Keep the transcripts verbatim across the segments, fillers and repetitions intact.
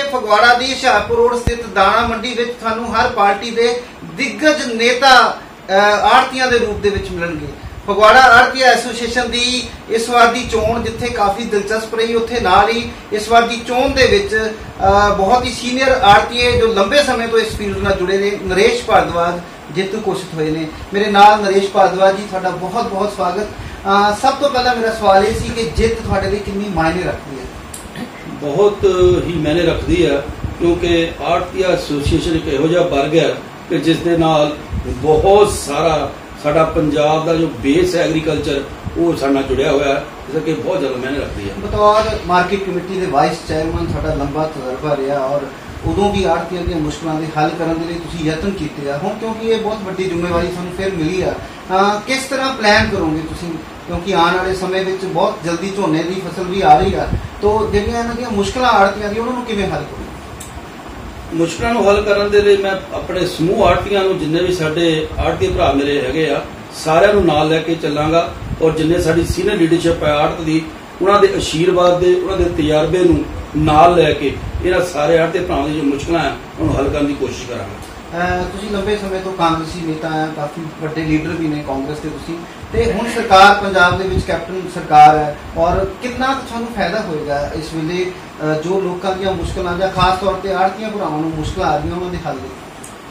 फगवाड़ा की हुशियारपुर रोड स्थित दाणा मंडी विच तुहानूं हर पार्टी के दिग्गज नेता आड़तियां के रूप में मिलणगे। फगवाड़ा आड़तिया एसोसीएशन की इस बार की चोण जिथे काफ़ी दिलचस्प रही, उत्थे नाल ही इस बार की चोण दे विच बहुत ही सीनियर आड़तीए जो लंबे समय तो इस फील्ड नाल जुड़े ने, नरेश भारद्वाज जेतू घोषित हुए ने। मेरे नाल नरेश भारद्वाज जी, तुहाडा बहुत बहुत स्वागत। आ, सब तो पहला मेरा सवाल ये सी कि जित तुहाडे लई कितनी मायने रखती है? बहुत ही मायने रखती है, क्योंकि आड़तिया एसोसीएशन एक इहो जिहा वर्ग है कि जिस दे नाल बहुत सारा साडा पंजाब का जो बेस है एग्रीकल्चर वो साडे नाल जुड़िया हुआ है, इस करके बहुत ज़्यादा मायने रखती है। बतौर मार्केट कमेटी के वाइस चेयरमैन साडा लंबा तजर्बा रहा और उदों भी आड़तियों दी मुश्किलों के हल करने के लिए तुसीं यतन कीते आ। हुण क्योंकि ये बहुत बड़ी जिम्मेवारी सानूं फिर मिली है, किस तरह प्लान करोगे तुसीं, क्योंकि आने वाले समय में बहुत जल्दी झोने की फसल भी आ रही है, तो जिहड़ियां इन्हां दियां मुश्किलां आड़तियां दी उन्हां नूं किवें हल करोगे? मुश्किलों को हल करने के लिए मैं अपने समूह आड़तियां नूं जिन्ने भी साडे आड़ती भरा मेरे हैगे आ सारिਆਂ ਨੂੰ ਨਾਲ ਲੈ ਕੇ ਚੱਲਾਂਗਾ, और जिन्ने साडी सीनियर लीडरशिप है आड़त दी उन्हां दे आशीर्वाद दे उन्हां दे तजर्बे नूं नाल लैके इन्हां सारे आड़ती भरावां दी जो मुश्किलां है उन्हें हल करने की कोशिश करांगे। तुसीं लंबे समय तो कांग्रेसी नेता हैं, काफ़ी बड़े लीडर भी ने कांग्रेस के तुसीं, ते हुण सरकार पंजाब दे विच कैप्टन सरकार है, और कितना तुहानूं फायदा होएगा इस वेले जो लोकां दीयां मुश्किलां जां खास तौर ते आड़तियां भरावां नूं मुश्किलां आ रहीआं उन्हां दे हल लई?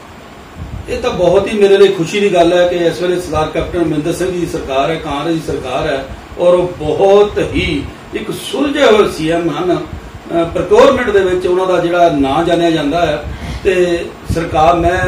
ये तो बहुत ही मेरे लिए खुशी की गल है कि इस वेले सरदार कैप्टन अमरिंदर सिंह जी की सरकार है, कांग्रेस की सरकार है, और बहुत ही एक सुलझे हुए सी एम हैं। प्रोक्योरमेंट दे विच उन्हां दा जिहड़ा नां जानिया जांदा है, ते सरकार मैं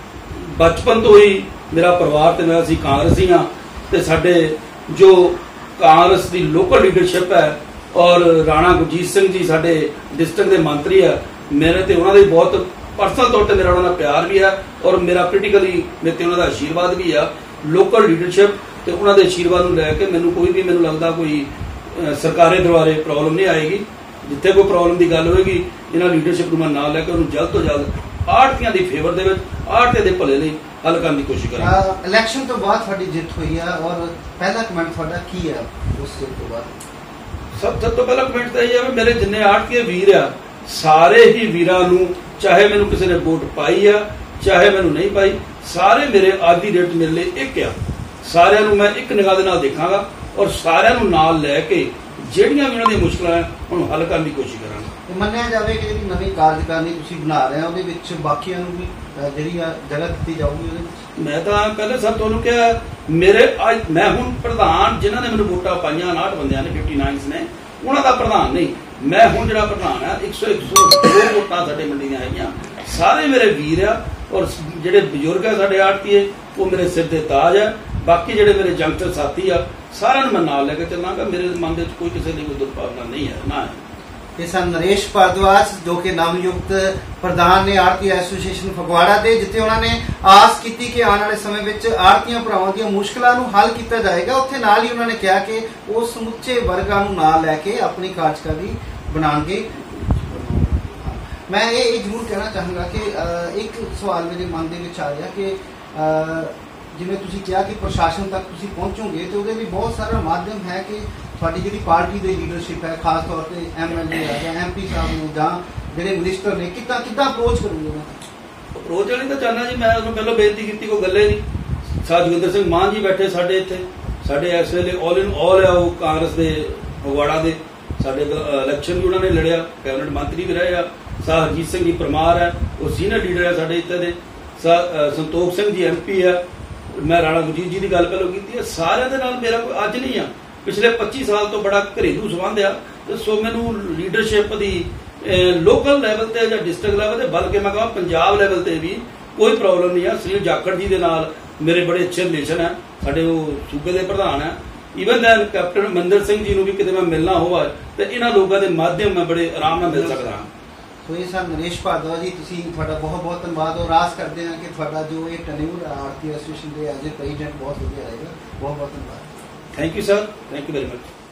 बचपन तो ही मेरा परिवार ते मैं असीं कांग्रेसी हाँ, ते साडे जो कांग्रेस की लोकल लीडरशिप है और राणा गुरजीत सिंह जी साडे डिस्ट्रिक्ट के मंत्री है, मेरे ते उन्हां दा बहुत पर्सनल तौर पर मेरा उन्होंने प्यार भी है और मेरा पोलिटिकली मेरे ते उन्होंने आशीर्वाद भी है। लोकल लीडरशिप ते उन्होंने आशीर्वाद लैके मैनू कोई भी मैनू लगता कोई सरकारे दरबारे प्रॉब्लम नहीं आएगी। जिथे कोई प्रॉब्लम की गल होगी इन्होंने लीडरशिप को मैं नाल लैके उन्होंने जल्द तो जल्द आड़तियां दी फेवर दे विच आड़ते दे भले लई हल करने की कोशिश करेंगे। इलैक्शन तो बाद तुहाडी जित हुई है, और पहला कमेंट तुहाडा की है उस जित तो बाद? सब सब तो पहला कमेंट तो यही है मेरे जिन्ने आड़तिए वीर आ सारे ही वीरां नूं, चाहे मैनू किसी ने वोट पाई है चाहे मैनू नहीं पाई, सारे मेरे आज की डेट मेरे लिए एक आ। सारिਆਂ ਨੂੰ मैं एक निगाह दे नाल देखांगा और सारिਆਂ ਨੂੰ नाल लैके ਜਿਹੜੀਆਂ भी उन्होंने मुश्किल है उन्हें हल करने की कोशिश करांगा। मन्निया जाए कि जिहड़ी नवीं कार्यकारिणी तुसीं बना रहे हो ਉਹਦੇ ਵਿੱਚ ਬਾਕੀਆਂ ਨੂੰ भी ਜਿਹੜੀ जगह ਦਿੱਤੀ ਜਾਊਗੀ ਉਹਦੇ ਵਿੱਚ? मैं तो पहले सब तुहानूं कहा मेरे अज मैं हुण प्रधान जिन्होंने मैनू वोटां पाईआं उनसठ बंदियां ने फिफ्टी नाइन ने उन्हां दा प्रधान नहीं, मैं हुण जिहड़ा प्रधान है एक सौ एक सौ दो वोटां साडे मंडी ਦੀਆਂ आईआं, सारे मेरे वीर आ और जिहड़े बजुर्ग है साडे आड़तीए वो मेरे सिर ते ताज है। बाकी जिहड़े मेरे जंगस्टर साथी आ सारिਆਂ ਨੂੰ मैं नाल लैके चलांगा, मेरे मन दे कोई किसी की कोई दुर्भावना नहीं है ना है। ये सन नरेश भारद्वाज जो कि नवनियुक्त प्रधान ने आड़तिया एसोसीएशन फगवाड़ा दे, जिथे उन्होंने आस की कि आने वाले समय में आड़तियां भरावां दी मुश्किलों को हल किया जाएगा। उत्थे नाल ही उन्होंने कहा कि वो समुचे वर्गां नूं नाल लैके अपनी कार्यकारिणी बनाएंगे। मैं ये जरूर कहना चाहूँगा कि एक सवाल मेरे मन दे विच आ रहा कि जिवें तुसीं कहा कि प्रशासन तक तुसीं पहुँचोगे तो उहदे लई बहुत सारा माध्यम है कि तुहाडी जिहड़ी पार्टी दी लीडरशिप है खास तौर पर एम एल ए है जां एम पी साहब ने जां जिहड़े मिनिस्टर ने किद्दां किद्दां अप्रोच करोगे? अप्रोच वाली तो चाहना जी, मैं उन्होंने पहले बेनती की कोई गल नहीं। साह जोगिंदर सिंह मान जी बैठे साडे इत्थे, साडे इस वेले ऑल इन ऑल है वो कांग्रेस के फगवाड़ा के, साडे इलैक्शन भी उन्होंने लड़िया, कैबिनेट मंत्री भी रहे आ। साह हरजीत सिंह जी परमार है वो सीनियर लीडर है साडे इत्थे दे। संतोख सिंह जी एम पी है, मैं राणा गुरजीत जी की गल पहलों की है। सारिਆਂ ਦੇ ਨਾਲ मेरा कोई अज नहीं आ, पिछले पच्ची साल तो बड़ा घरेलू संबंध आ, तो सो मैनू लीडरशिप की लोकल लैवल ते या डिस्ट्रिक्ट लैवल ते बल्कि मैं कहा पंजाब लैवल ते भी कोई प्रॉब्लम नहीं है। सुनील जाखड़ जी के नाल मेरे बड़े अच्छे रिलेशन है, साडे वो सूबे के प्रधान है। Even then captain Amarinder Singh ji को भी किते मैं मिलना होवा तो इन्हां लोगों के माध्यम मैं बड़े आराम नाल मिल सकदा हां। तो ये सर नरेश भारद्वाज जी, तुसीं तुहाडा बहुत बहुत धन्यवाद और आस करते हैं कि तुहाडा जो ये टन्यूर आड़ती एसोसीएशन के एज ए प्रेजिडेंट बहुत वधिया रहेगा। बहुत बहुत धन्यवाद। Thank you sir, thank you very much.